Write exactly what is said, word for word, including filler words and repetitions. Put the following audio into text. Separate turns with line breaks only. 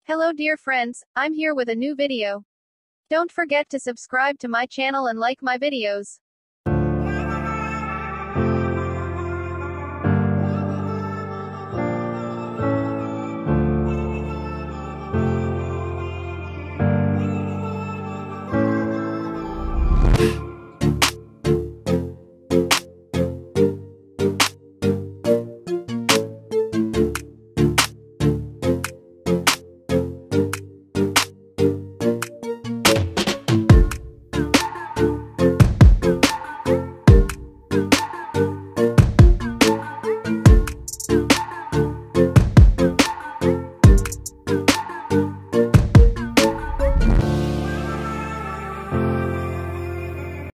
Hello dear friends, I'm here with a new video. Don't forget to subscribe to my channel and like my videos.